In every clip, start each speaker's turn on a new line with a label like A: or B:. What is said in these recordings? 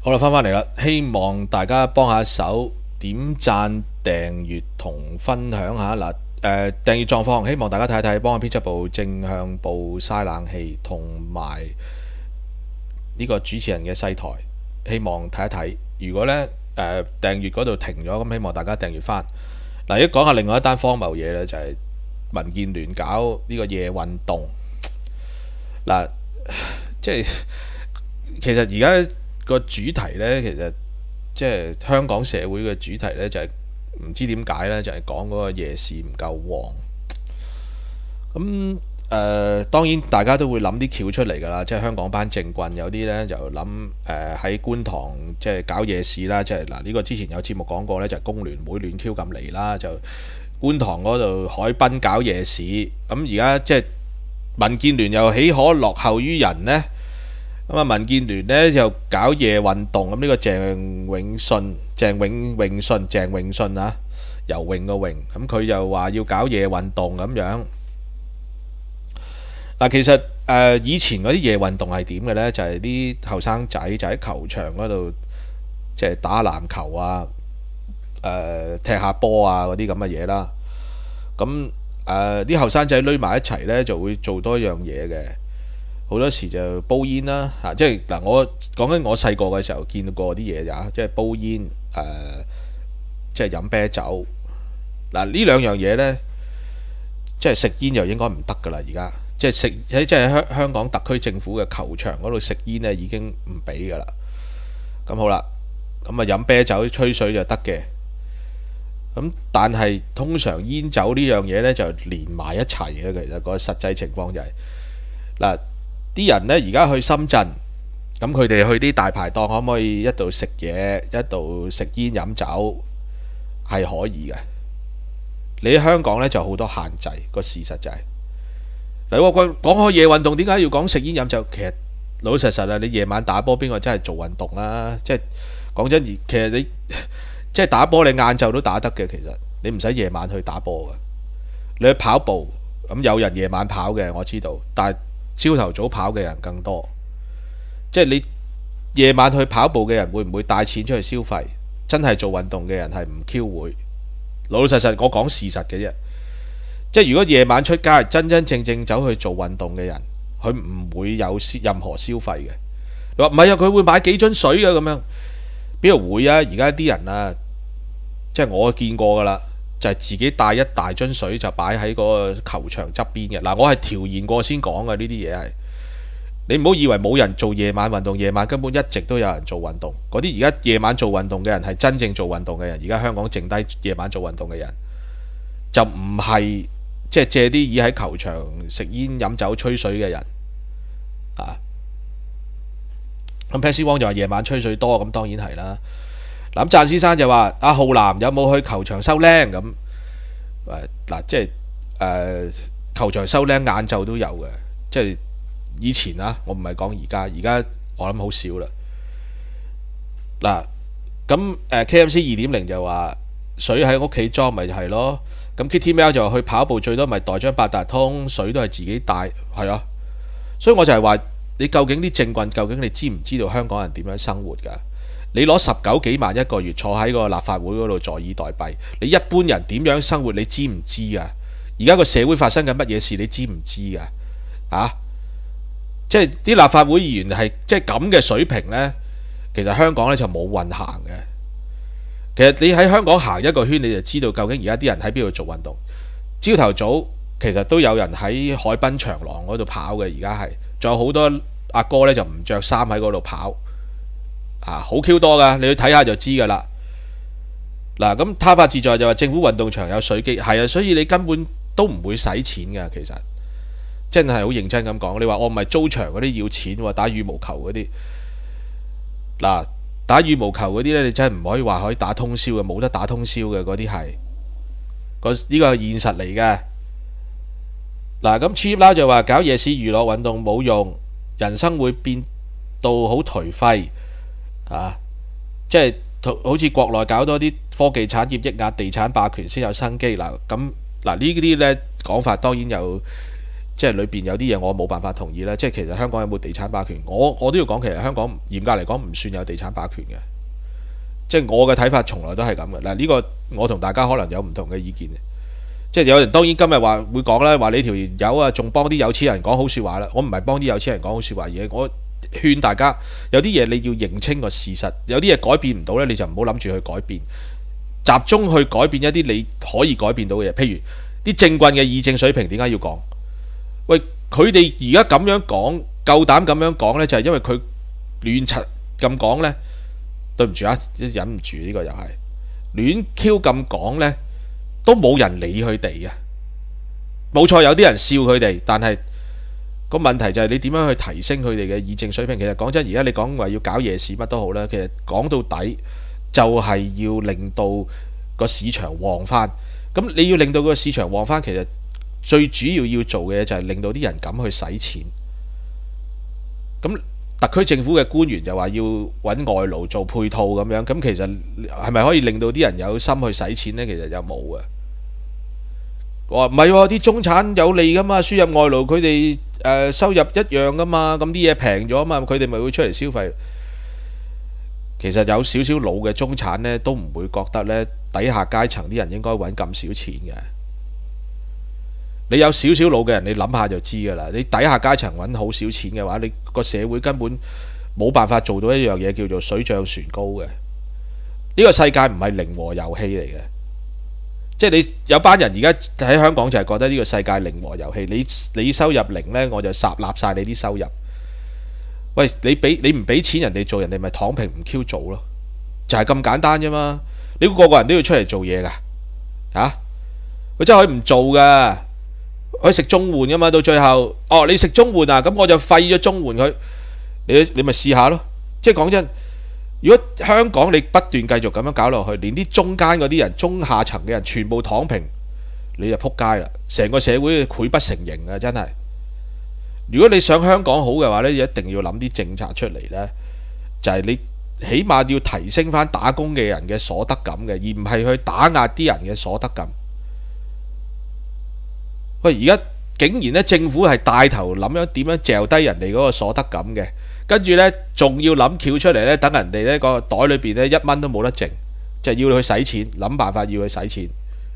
A: 好啦，翻返嚟啦，希望大家幫下手點讚、訂閱同分享下嗱。訂閱狀況，希望大家睇一睇，幫我編輯部正向部嘥冷氣同埋呢個主持人嘅細台，希望睇一睇。如果呢訂閱嗰度停咗，咁希望大家訂閱翻。嗱，而家講下另外一單荒謬嘢咧，就係民建聯搞呢個夜運動。嗱，即係其實而家個主題呢，其實即係香港社會嘅主題呢，就係唔知點解呢，就係講嗰個夜市唔夠旺。咁當然大家都會諗啲橋出嚟㗎啦，即係香港班政棍有啲呢，就諗喺觀塘即係搞夜市啦，即係嗱呢個之前有節目講過呢，就係工聯會亂 Q 咁嚟啦，就觀塘嗰度海濱搞夜市。咁而家即係民建聯又豈可落後於人呢？咁啊，民建聯呢就搞夜運動，咁呢個鄭永信啊，游泳個泳，咁佢就話要搞夜運動咁樣。嗱，其實以前嗰啲夜運動係點嘅呢？就係啲後生仔就喺球場嗰度，即係打籃球啊，踢下波啊嗰啲咁嘅嘢啦。咁啲後生仔攏埋一齊呢，就會做多一樣嘢嘅。好多時就煲煙啦，即係嗱，我講緊我細個嘅時候見過啲嘢咋，即係煲煙，即係飲啤酒。嗱，呢兩樣嘢呢，即係食煙就應該唔得噶啦，而家即係香港特區政府嘅球場嗰度食煙呢已經唔俾噶啦。咁好啦，咁啊飲啤酒吹水就得嘅。咁但係通常煙酒呢樣嘢呢，就連埋一齊嘅，其實個實際情況就係嗱。啲人呢而家去深圳，咁佢哋去啲大排檔，可唔可以一度食嘢，一度食煙飲酒係可以嘅。你喺香港呢就好多限制，個事實就係你話講開夜運動，點解要講食煙飲酒？其實老實實啊，你夜晚打波邊個真係做運動啊？即係講真，其實你即係打波，你晏晝都打得嘅。其實你唔使夜晚去打波嘅，你去跑步咁有人夜晚跑嘅，我知道，但係朝頭早跑嘅人更多，即係你夜晚去跑步嘅人會唔會帶錢出去消費？真係做運動嘅人係唔 Q 會。老老實實我講事實嘅啫，即係如果夜晚出街真真正正走去做運動嘅人，佢唔會有任何消費嘅。你話唔係啊？佢會買幾樽水嘅咁樣，邊度會啊？而家啲人啊，即係我見過㗎啦。就係自己帶一大樽水就擺喺嗰個球場側邊嘅。嗱，我係調研過先講嘅，呢啲嘢係你唔好以為冇人做夜晚運動，夜晚根本一直都有人做運動。嗰啲而家夜晚做運動嘅人係真正做運動嘅人。而家香港剩低夜晚做運動嘅人就唔係即係借啲椅喺球場食煙飲酒吹水嘅人啊。咁 Patsy Wong 就話夜晚吹水多，咁當然係啦。咁贊先生就話：阿浩南有冇去球場收靚咁？嗱，即係球場收靚晏晝都有嘅，即係以前啊，我唔係講而家我諗好少啦。嗱，咁KMC 2.0就話水喺屋企裝咪係咯。咁 Kitty Mail 就話去跑步最多咪袋張八達通，水都係自己帶，係啊。所以我就係話你究竟啲政棍究竟你知唔知道香港人點樣生活㗎？你攞19幾萬一個月坐喺個立法會嗰度坐以待斃，你一般人點樣生活你知唔知啊？而家個社會發生緊乜嘢事你知唔知啊？啊，即係啲立法會議員係即係咁嘅水平呢，其實香港呢就冇運行嘅。其實你喺香港行一個圈你就知道究竟而家啲人喺邊度做運動。朝頭早其實都有人喺海濱長廊嗰度跑嘅，而家係仲有好多阿哥呢就唔着衫喺嗰度跑。好 Q 多噶，你去睇下就知噶啦。嗱，咁他法自在就話政府運動場有水機，係啊，所以你根本都唔會使錢噶。其實真係好認真咁講，你話我唔係租場嗰啲要錢喎，打羽毛球嗰啲嗱，打羽毛球嗰啲呢，你真係唔可以話可以打通宵嘅，冇得打通宵嘅嗰啲係呢個係現實嚟嘅。嗱，咁 Cheap 啦就話搞夜市娛樂運動冇用，人生會變到好頹廢。即係好似國內搞多啲科技產業抑壓地產霸權先有生機。嗱，咁呢啲呢講法當然有即係裏邊有啲嘢我冇辦法同意啦。即係其實香港有冇地產霸權？我都要講，其實香港嚴格嚟講唔算有地產霸權嘅。即係我嘅睇法，從來都係咁嘅。嗱，呢個我同大家可能有唔同嘅意見。即係有人當然今日話會講啦，話你條友啊，仲幫啲有錢人講好説話啦。我唔係幫啲有錢人講好説話嘢，我勸大家有啲嘢你要認清個事實，有啲嘢改變唔到呢，你就唔好諗住去改變，集中去改變一啲你可以改變到嘅嘢。譬如啲政棍嘅議政水平點解要講？喂，佢哋而家咁樣講，夠膽咁樣講呢，就係因為佢亂柒咁講呢。對唔住啊，忍唔住呢個又係亂 Q 咁講呢，都冇人理佢哋嘅。冇錯，有啲人笑佢哋，但係個問題就係你點樣去提升佢哋嘅議政水平？其實講真，而家你講話要搞夜市乜都好啦，其實講到底就係要令到個市場旺翻。咁你要令到個市場旺翻，其實最主要做嘅嘢就係令到啲人敢去使錢。咁特區政府嘅官員就話要揾外勞做配套咁樣，咁其實係咪可以令到啲人有心去使錢呢？其實又冇嘅。話唔係喎，啲中產有利噶嘛，輸入外勞佢哋收入一樣噶嘛，咁啲嘢平咗嘛，佢哋咪會出嚟消費。其實有少少老嘅中產呢，都唔會覺得呢底下階層啲人應該揾咁少錢嘅。你有少少老嘅人，你諗下就知㗎啦。你底下階層揾好少錢嘅話，你個社會根本冇辦法做到一樣嘢叫做水漲船高嘅。呢個世界唔係零和遊戲嚟嘅，即係你有班人而家喺香港就係覺得呢個世界零和遊戲，你收入零呢，我就納晒你啲收入。喂，你唔俾錢人哋做，人哋咪躺平唔 Q 做咯，就係咁簡單啫嘛。你個個人都要出嚟做嘢㗎嚇，佢真係可以唔做㗎。可以食綜援噶嘛？到最後，哦，你食綜援啊，咁我就廢咗綜援佢。你咪試下咯。即係講真，如果香港你不斷繼續咁樣搞落去，連啲中間嗰啲人、中下層嘅人全部躺平，你就撲街啦！成個社會潰不成形啊！真係。如果你想香港好嘅話呢，一定要諗啲政策出嚟呢，就係你起碼要提升翻打工嘅人嘅所得感嘅，而唔係去打壓啲人嘅所得感。喂，而家竟然咧政府係帶頭諗樣點樣嚼低人哋嗰個所得感嘅，跟住呢，仲要諗橋出嚟呢，等人哋呢個袋裏邊呢一蚊都冇得剩，就係要去使錢，諗辦法要去使錢，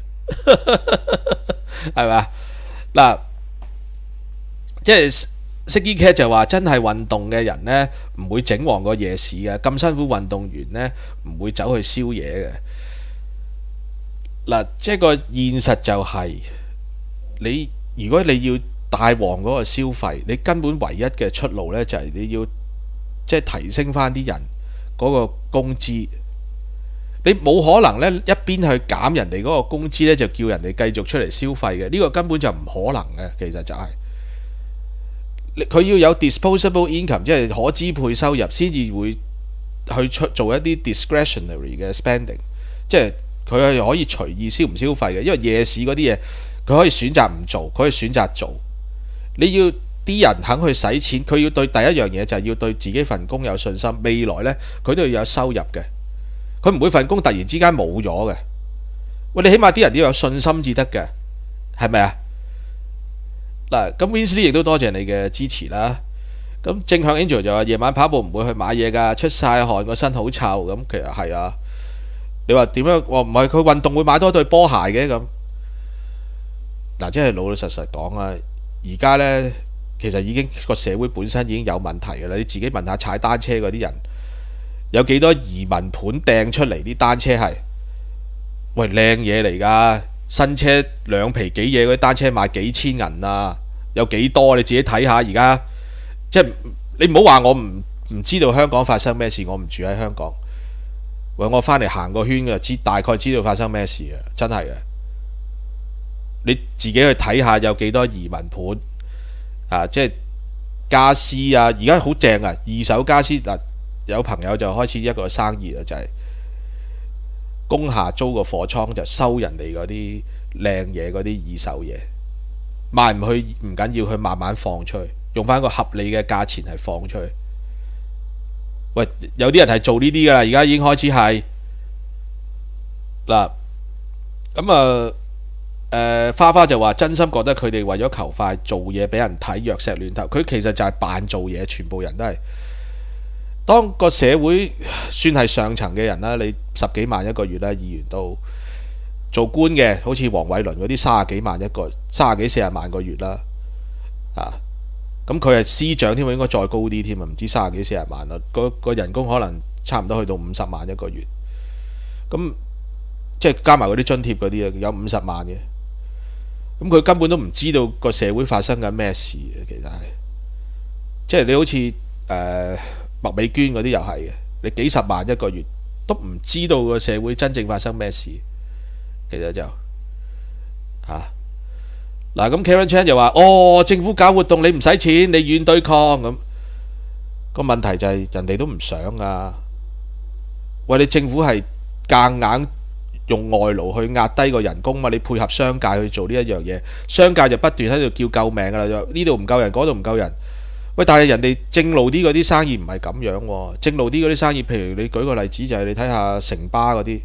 A: 係咪？嗱，即係Ziggy Cat就話真係運動嘅人呢，唔會整旺個夜市嘅，咁辛苦運動員呢，唔會走去宵夜嘅。嗱，即係個現實就係。如果你要帶旺嗰個消費，你根本唯一嘅出路呢，就係你要即係提升翻啲人嗰個工資。你冇可能呢一邊去減人哋嗰個工資呢，就叫人哋繼續出嚟消費嘅。呢個根本就唔可能嘅。其實就係佢要有 disposable income，即係可支配收入，先至會去做一啲 discretionary 嘅 spending， 即係佢係可以隨意消唔消費嘅。因為夜市嗰啲嘢，佢可以選擇唔做，佢可以選擇做。你要啲人肯去使錢，佢要對第一樣嘢就係要對自己份工有信心，未來呢，佢都要有收入嘅。佢唔會份工突然之間冇咗嘅。喂，你起碼啲人都要有信心至得嘅，係咪啊？嗱，咁 Winsley 亦都多謝你嘅支持啦。咁正向 Angel 就話夜晚跑步唔會去買嘢㗎，出晒汗個身好臭。咁其實係啊。你話點樣？我唔係佢運動會買多對波鞋嘅咁。嗱，即係老老實實講啊！而家呢，其實已經個社會本身已經有問題㗎啦。你自己問下踩單車嗰啲人，有幾多移民盤掟出嚟啲單車係？喂，靚嘢嚟㗎，新車兩皮幾嘢嗰啲單車賣幾千銀啊！有幾多？你自己睇下而家，即係你唔好話我唔知道香港發生咩事，我唔住喺香港。喂，我翻嚟行個圈嘅，大概知道發生咩事嘅，真係嘅。你自己去睇下有幾多移民盤啊！即係家私啊，而家好正啊！二手家私嗱，有朋友就開始一個生意啦，就係工廈租個貨倉就收人哋嗰啲靚嘢嗰啲二手嘢，賣唔去唔緊要，佢慢慢放出去，用翻個合理嘅價錢係放出去。喂，有啲人係做呢啲噶啦，而家已經開始係嗱咁啊。 花花就話真心覺得佢哋為咗求快做嘢俾人睇弱石亂投，佢其實就係扮做嘢，全部人都係。當個社會算係上層嘅人啦，你10幾萬一個月啦，議員都做官嘅，好似黃偉綸嗰啲30幾萬一個，30幾40萬個月啦。咁佢係司長添，應該再高啲添啊，唔知30幾40萬啦。個人工可能差唔多去到50萬一個月。咁即係加埋嗰啲津貼嗰啲啊，有50萬嘅。咁佢根本都唔知道個社會發生緊咩事嘅，其實係即係你好似麥美娟嗰啲又係嘅，你幾十萬一個月都唔知道個社會真正發生咩事，其實就嗱咁 Karen Chan 就話政府搞活動你唔使錢，你軟對抗咁。個問題就係人哋都唔想啊。喂，你政府係夾硬用外勞去壓低個人工嘛？你配合商界去做呢一樣嘢，商界就不斷喺度叫救命噶啦，呢度唔夠人，嗰度唔夠人。喂，但係人哋正路啲嗰啲生意唔係咁樣喎，正路啲嗰啲生意，譬如你舉個例子就係你睇下城巴嗰啲，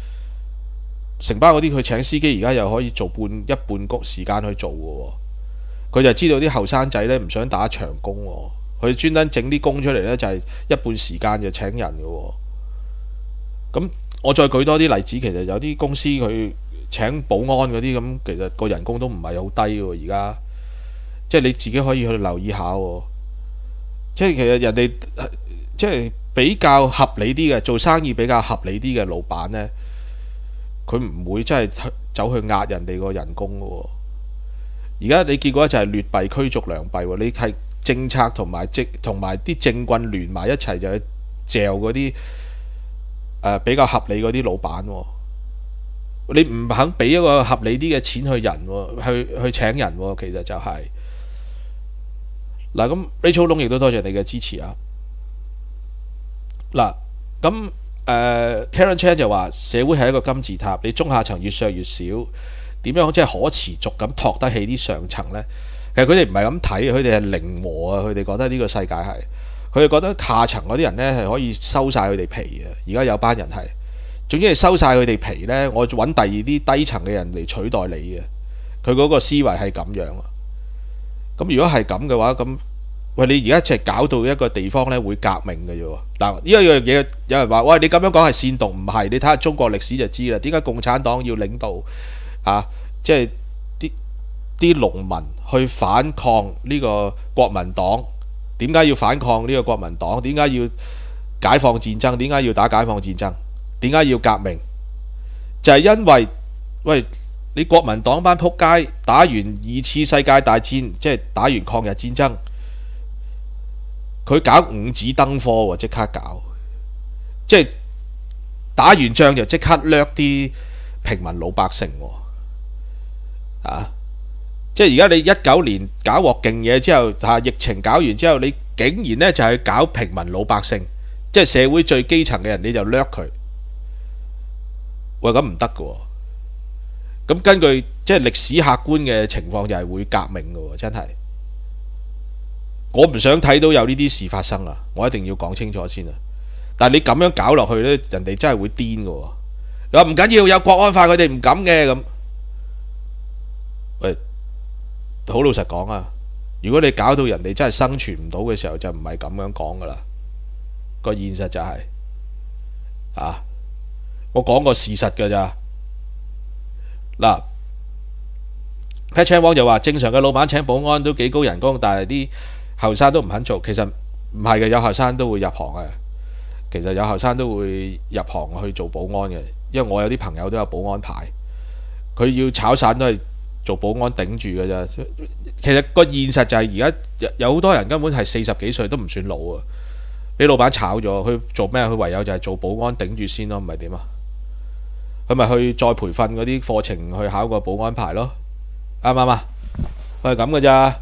A: 佢請司機而家又可以做一半工時間去做嘅喎，佢就知道啲後生仔呢唔想打長工喎，佢專登整啲工出嚟呢，就係一半時間就請人嘅喎。咁我再舉多啲例子，其實有啲公司佢請保安嗰啲咁，其實個人工都唔係好低喎，而家即係你自己可以去留意下喎。即係其實人哋即係比較合理啲嘅，做生意比較合理啲嘅老闆呢，佢唔會真係走去壓人哋個人工嘅喎。而家你結果就係劣幣驅逐良幣喎，你係政策同埋啲政棍聯埋一齊就去嚼嗰啲比較合理嗰啲老闆喎。你唔肯俾一個合理啲嘅錢去人喎，去請人喎，其實就係。嗱咁 Rachel Long 亦都多謝你嘅支持啊！嗱咁Karen Chan 就話社會係一個金字塔，你中下層越削越少，點樣即係可持續咁托得起啲上層呢？其實佢哋唔係咁睇，佢哋係零和啊！佢哋覺得呢個世界係，佢哋覺得下層嗰啲人呢係可以收晒佢哋皮嘅。而家有班人係，總之係收晒佢哋皮呢，我揾第二啲低層嘅人嚟取代你嘅。佢嗰個思維係咁樣啊！咁如果係咁嘅話，咁喂你而家淨係搞到一個地方咧會革命嘅啫喎。嗱呢一樣嘢有人話喂你咁樣講係煽動，唔係，你睇下中國歷史就知啦。點解共產黨要領導即係啲農民去反抗呢個國民黨？點解要反抗呢個國民黨？點解要解放戰爭？點解要打解放戰爭？點解要革命？就係因為喂。你國民黨班撲街打完2次世界大戰，即係打完抗日戰爭，佢搞五子登科喎，即刻搞，即係打完仗就即刻掠啲平民老百姓喎，即係而家你19年搞鑊勁嘢之後，疫情搞完之後，你竟然呢就係搞平民老百姓，即係社會最基層嘅人，你就掠佢，喂咁唔得嘅喎。咁根據即係歷史客觀嘅情況，就係會革命嘅喎，真係。我唔想睇到有呢啲事發生啊！我一定要講清楚先啊！但係你咁樣搞落去呢，人哋真係會癲嘅喎。你話唔緊要，有國安法，佢哋唔敢嘅咁。喂，好老實講啊！如果你搞到人哋真係生存唔到嘅時候，就唔係咁樣講噶啦。個現實就係我講個事實㗎咋。嗱 Pat Wong 就話正常嘅老闆請保安都幾高人工，但係啲後生都唔肯做。其實唔係嘅，有後生都會入行嘅。其實有後生都會入行去做保安嘅，因為我有啲朋友都有保安牌，佢要炒散都係做保安頂住嘅啫。其實個現實就係而家有好多人根本係40幾歲都唔算老啊，俾老闆炒咗，佢做咩？佢唯有就係做保安頂住先咯，唔係點啊？佢咪去再培訓嗰啲課程去考個保安牌咯，啱唔啱啊？係咁嘅咋。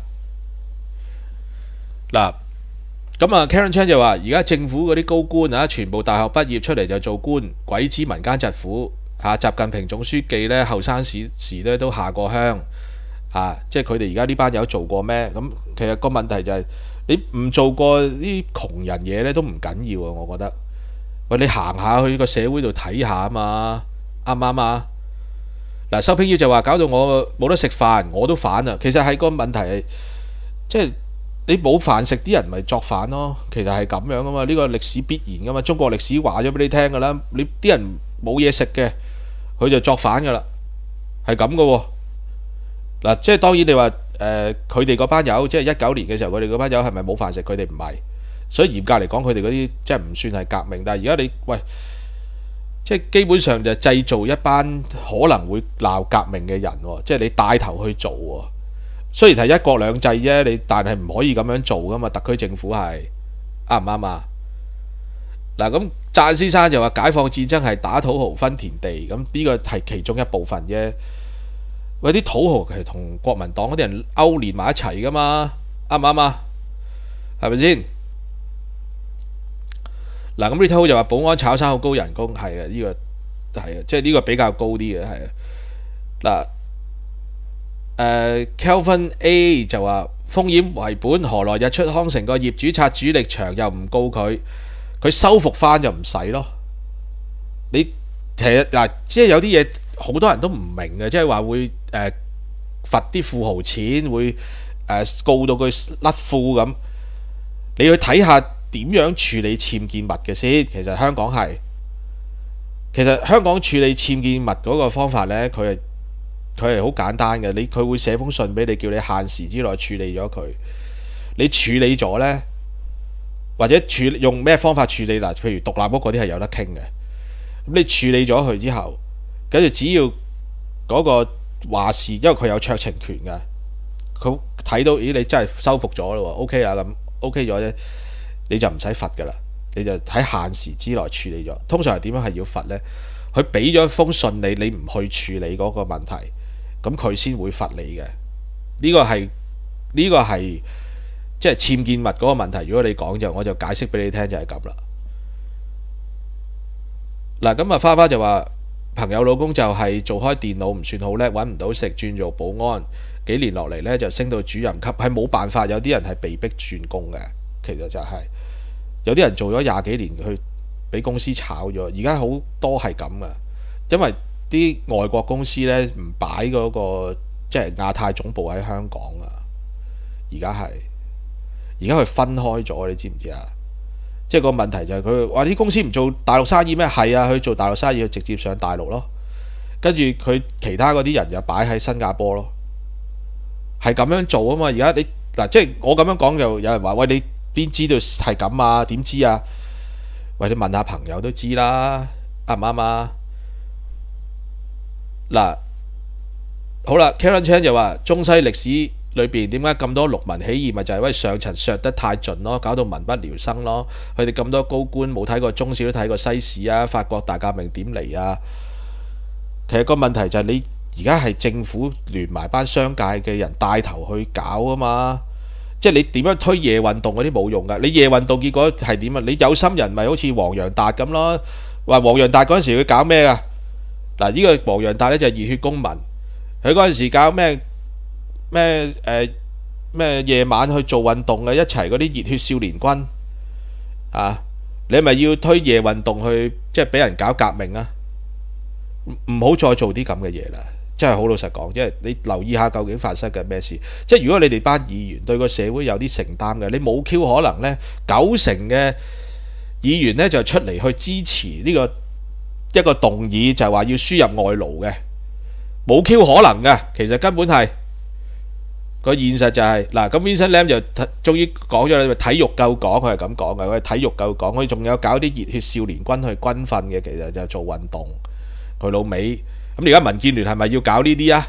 A: 嗱，咁啊 Karen Chan 就話：而家政府嗰啲高官啊，全部大學畢業出嚟就做官，鬼知民間疾苦嚇。習近平總書記呢，後生時咧都下過鄉即係佢哋而家呢班友做過咩？咁其實個問題就係你唔做過啲窮人嘢呢，都唔緊要啊，我覺得。喂，你行下去個社會度睇下啊嘛。啱唔啱啊？ 嗱，收票就話搞到我冇得食飯，我都反啊。其實係個問題係，即係你冇飯食，啲人咪作反咯。其實係咁樣噶嘛，呢個歷史必然噶嘛。中國歷史話咗俾你聽噶啦，你啲人冇嘢食嘅，佢就作反噶啦，係咁噶喎。嗱，即係當然你話佢哋嗰班友，即係19年嘅時候，佢哋嗰班友係咪冇飯食？佢哋唔係，所以嚴格嚟講，佢哋嗰啲即係唔算係革命。但係而家你喂，即係基本上就製造一班可能會鬧革命嘅人喎，即係你帶頭去做喎。雖然係一國兩制啫，你但係唔可以咁樣做噶嘛。特區政府係啱唔啱啊？嗱，咁贊先生就話解放戰爭係打土豪分田地，咁呢個係其中一部分啫。喂，啲土豪其實同國民黨嗰啲人勾連埋一齊噶嘛，啱唔啱啊？係咪先？嗱，咁 Rita 就話保安炒生好高人工，係啊，呢個係啊，即係呢個比較高啲嘅，係啊。嗱，Kelvin A 就話風險為本，何來日出康城個業主拆主力牆又唔告佢，佢修復翻就唔使咯。你其實嗱，即係有啲嘢好多人都唔明嘅，即係話會罰啲富豪錢，會告到佢甩褲咁。你去睇下點樣處理僭建物嘅先。其實香港處理僭建物嗰個方法呢，佢係好簡單嘅。佢會寫封信俾你，叫你限時之內處理咗佢。你處理咗呢，或者用咩方法處理嗱？譬如獨立屋嗰啲係有得傾嘅。咁你處理咗佢之後，跟住只要嗰個話事，因為佢有酌情權嘅，佢睇到咦你真係修復咗咯喎 ，OK 啦，咁 OK 咗啫，你就唔使罰噶啦，你就喺限時之內處理咗。通常係點樣係要罰呢？佢俾咗封信你，你唔去處理嗰個問題，咁佢先會罰你嘅。呢個係即係僭建物嗰個問題。如果你講我就解釋俾你聽，就係咁啦。嗱，咁啊花花就話朋友老公就係做開電腦唔算好叻，揾唔到食，轉做保安，幾年落嚟呢，就升到主任級，係冇辦法。有啲人係被逼轉工嘅，其實就係有啲人做咗20幾年，去俾公司炒咗。而家好多係咁嘅，因為啲外國公司呢唔擺嗰個即係亞太總部喺香港啊。而家佢分開咗，你知唔知啊？即係個問題就係佢話啲公司唔做大陸生意咩？係啊，佢做大陸生意，佢直接上大陸咯。跟住佢其他嗰啲人就擺喺新加坡咯，係咁樣做啊嘛。而家你嗱，即係我咁樣講，就有人話喂，你邊知道係咁啊？點知啊？喂，你問下朋友都知啦，啱唔啱啊？嗱，好啦 ，Karen Chan 就話中西歷史裏邊點解咁多農民起義，咪就係因為上層削得太盡咯，搞到民不聊生咯。佢哋咁多高官冇睇過中史，都睇過西史啊。法國大革命點嚟啊？其實個問題就係你而家係政府聯埋班商界嘅人帶頭去搞啊嘛。即係你點樣推夜運動嗰啲冇用㗎。你夜運動結果係點啊？你有心人咪好似黃洋達咁咯。話黃洋達嗰陣時佢搞咩啊？嗱，呢個黃洋達呢就係熱血公民，佢嗰陣時搞咩夜晚去做運動嘅，一齊嗰啲熱血少年軍啊！你係咪要推夜運動去即係俾人搞革命啊？唔好再做啲咁嘅嘢啦！真係好老實講，因為你留意下究竟發生緊咩事。即係如果你哋班議員對個社會有啲承擔嘅，你冇 Q 可能呢90%嘅議員呢就出嚟去支持呢個一個動議，就係話要輸入外勞嘅，冇 Q 可能嘅。其實根本係個現實就係嗱，咁 Vincent Lam 就終於講咗啦，體育夠講，佢係咁講嘅，佢係體育夠講，佢仲有搞啲熱血少年軍去軍訓嘅，其實就做運動，佢老味。咁而家民建聯係咪要搞呢啲啊？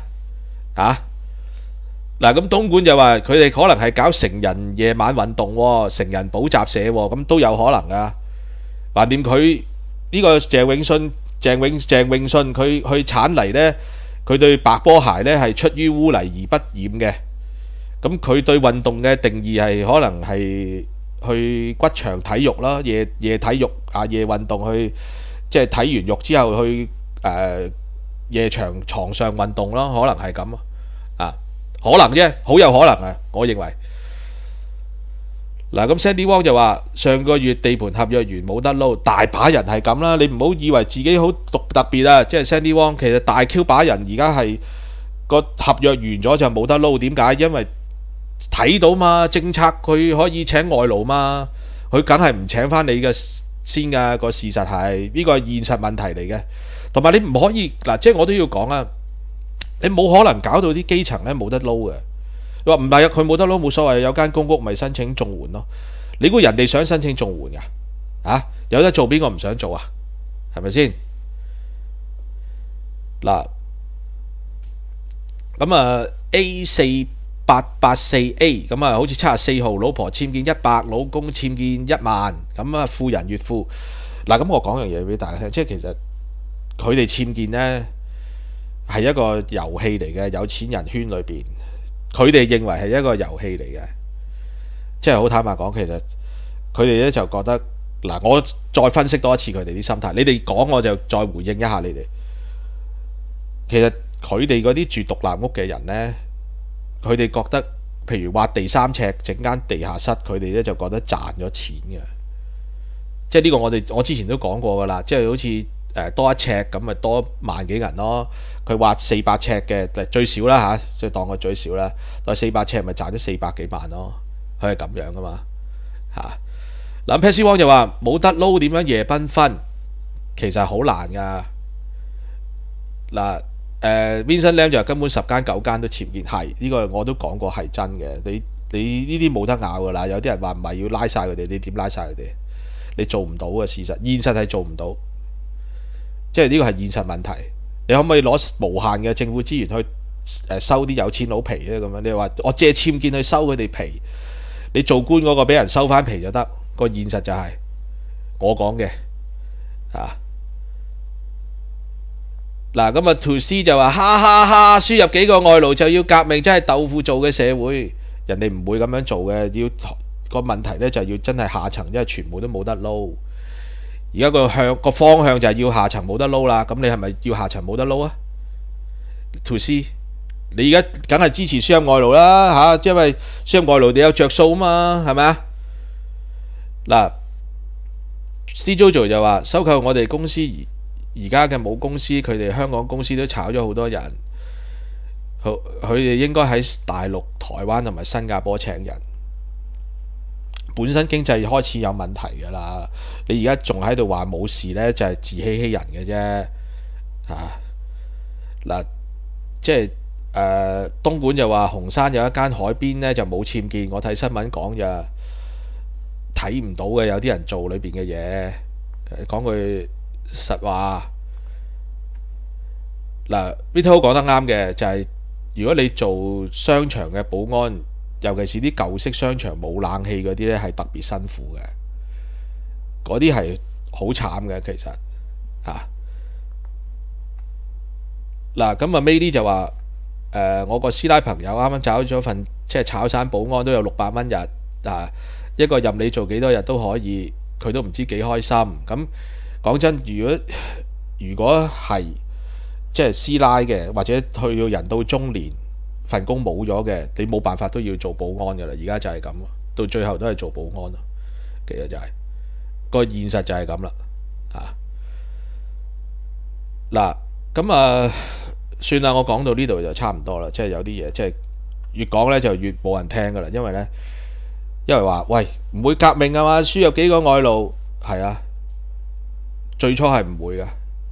A: 嗱，咁東莞就話佢哋可能係搞成人夜晚運動喎，成人補習社喎，咁都有可能噶。橫掂佢呢個鄭永信佢去鏟泥呢，佢對白波鞋呢係出於污泥而不染嘅。咁佢對運動嘅定義係可能係去骨場體育啦，夜體育啊，夜運動去即係體完肉之後去夜場床上運動咯，可能係咁啊，可能啫，好有可能啊，我認為。 嗱，咁 Sandy Wong 就話上個月地盤合約完冇得撈，大把人係咁啦。你唔好以為自己好特別啊！即係 Sandy Wong 其實大 Q 把人而家係個合約完咗就冇得撈。點解？因為睇到嘛，政策佢可以請外勞嘛，佢梗係唔請翻你嘅先㗎。個事實係呢個係現實問題嚟嘅。同埋你唔可以嗱，即係我都要講啊，你冇可能搞到啲基層咧冇得撈嘅。你話唔係啊，佢冇得撈冇所謂，有間公屋咪申請綜援咯。你估人哋想申請綜援㗎？啊，有得做邊個唔想做啊？係咪先？嗱，咁啊 A4884A 咁啊，好似74號老婆僭建100，老公僭建1萬，咁啊富人越富。嗱，咁我講樣嘢俾大家聽，即係其實佢哋僭建呢係一個遊戲嚟嘅，有錢人圈裏邊。佢哋認為係一個遊戲嚟嘅，即係好坦白講，其實佢哋咧就覺得嗱，我再分析多一次佢哋啲心態。你哋講我就再回應一下你哋。其實佢哋嗰啲住獨立屋嘅人呢，佢哋覺得譬如挖地3尺整間地下室，佢哋咧就覺得賺咗錢嘅。即係呢個我之前都講過㗎啦，即係好似多1尺咁咪多1萬幾銀咯。佢挖400尺嘅最少啦嚇，即係當佢最少啦。當400尺咪賺咗400幾萬咯。佢係咁樣噶嘛嚇。嗱，Patsy Wong 就話冇得撈點樣夜繽紛，其實好難噶。嗱，Vincent Lam 就話根本10間9間都僭建，係呢個我都講過係真嘅。你呢啲冇得拗噶啦。有啲人話唔係要拉晒佢哋，你點拉晒佢哋？你做唔到嘅事實，現實係做唔到。即係呢個係現實問題。你可唔可以攞無限嘅政府資源去收啲有錢佬皮咧？咁樣你話我借僭建去收佢哋皮，你做官嗰個俾人收翻皮就得。個現實就係我講嘅啊。嗱，咁啊 To C 就話哈哈哈，輸入幾個外勞就要革命，真係豆腐做嘅社會。人哋唔會咁樣做嘅。要個問題咧就係要真係下層，因為全部都冇得撈。而家個方向就係要下層冇得撈啦。咁你係咪要下層冇得撈啊 ？To C， 你而家梗係支持輸入外勞啦嚇，因為輸入外勞你有着數啊嘛，係咪啊？嗱，CJojo 就話收購我哋公司而家嘅母公司，佢哋香港公司都炒咗好多人，佢哋應該喺大陸、台灣同埋新加坡請人。本身經濟開始有問題㗎啦，你而家仲喺度話冇事呢，就係自欺欺人嘅啫嚇。嗱，即係東莞就話紅山有一間海邊呢就冇僭建，我睇新聞講咋，睇唔到嘅有啲人做裏邊嘅嘢。講句實話，嗱 Vito 講得啱嘅就係，如果你做商場嘅保安，尤其是啲舊式商場冇冷氣嗰啲呢，係特別辛苦嘅。嗰啲係好慘嘅，其實嚇。嗱，咁啊 Maylie 就話我個師奶朋友啱啱找咗份即係炒散保安，都有600蚊日啊，一個任你做幾多日都可以，佢都唔知幾開心。咁講真，如果係即係師奶嘅，或者去到人到中年，份工冇咗嘅，你冇辦法都要做保安㗎啦。而家就係咁，到最後都係做保安咯。其實就係個現實就係咁啦。嗱，咁啊算啦，我講到呢度就差唔多啦。即係有啲嘢即係越講呢就越冇人聽㗎啦。因為話喂，唔會革命啊嘛，輸入幾個外勞係啊，最初係唔會嘅，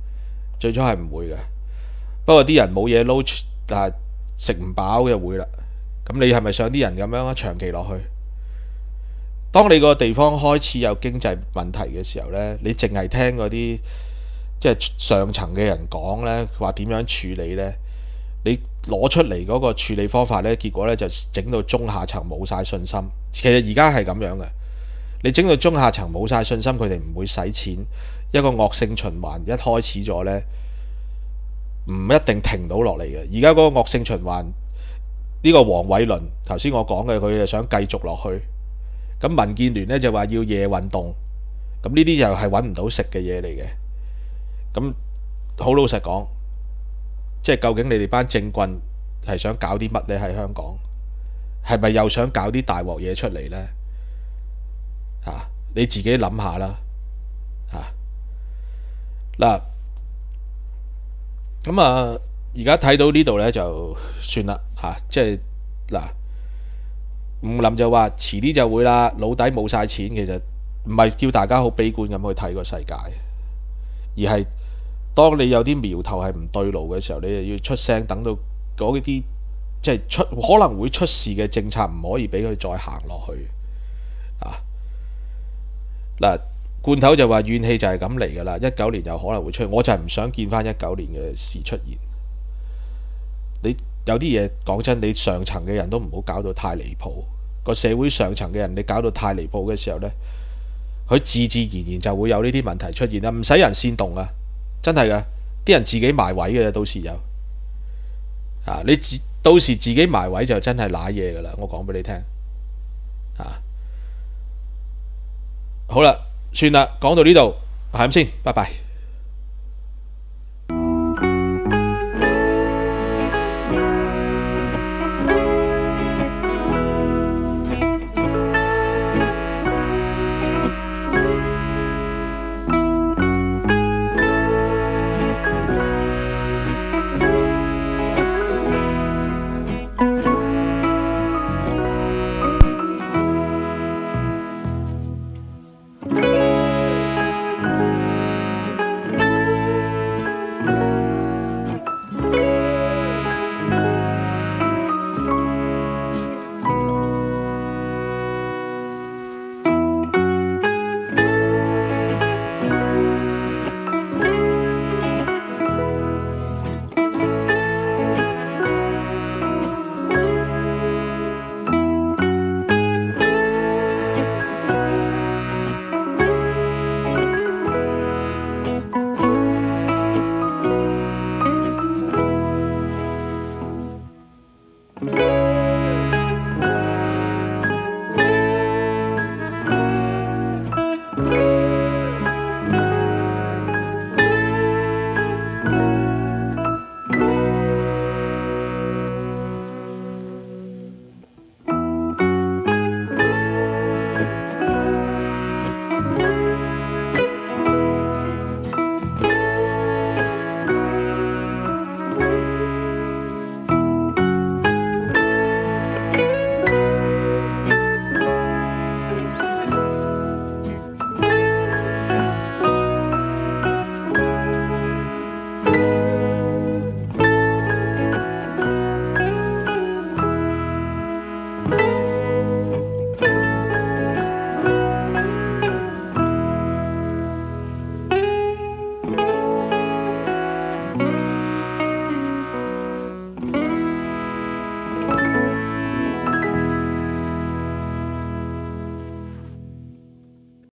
A: 不過啲人冇嘢撈，但係食唔飽就會啦。咁你係咪想啲人咁樣長期落去？當你個地方開始有經濟問題嘅時候呢，你淨係聽嗰啲即係上層嘅人講呢，話點樣處理呢？你攞出嚟嗰個處理方法呢，結果呢就整到中下層冇晒信心。其實而家係咁樣嘅，你整到中下層冇晒信心，佢哋唔會使錢，一個惡性循環一開始咗呢，唔一定停到落嚟嘅。而家嗰個惡性循環，呢個黃偉綸頭先我講嘅，佢就想繼續落去。咁民建聯呢就話要夜運動，咁呢啲又係揾唔到食嘅嘢嚟嘅。咁好老實講，即係究竟你哋班政棍係想搞啲乜呢？喺香港係咪又想搞啲大鑊嘢出嚟呢？ 你自己諗下啦。嗱，咁而家睇到呢度呢，就算啦即係嗱，吳林就話遲啲就會啦，老底冇晒錢，其實唔係叫大家好悲觀咁去睇個世界，而係當你有啲苗頭係唔對路嘅時候，你就要出聲，等到嗰啲即係可能會出事嘅政策唔可以俾佢再行落去嗱。罐頭就話怨氣就係咁嚟㗎啦，19年有可能會出現，我就係唔想見翻19年嘅事出現。你有啲嘢講真，你上層嘅人都唔好搞到太離譜，個社會上層嘅人你搞到太離譜嘅時候呢，佢自自然然就會有呢啲問題出現啦，唔使人煽動啊，真係㗎，啲人自己埋位嘅，到時有你到時自己埋位就真係瀨嘢㗎啦，我講俾你聽好啦。算啦，講到呢度，係咁先，拜拜。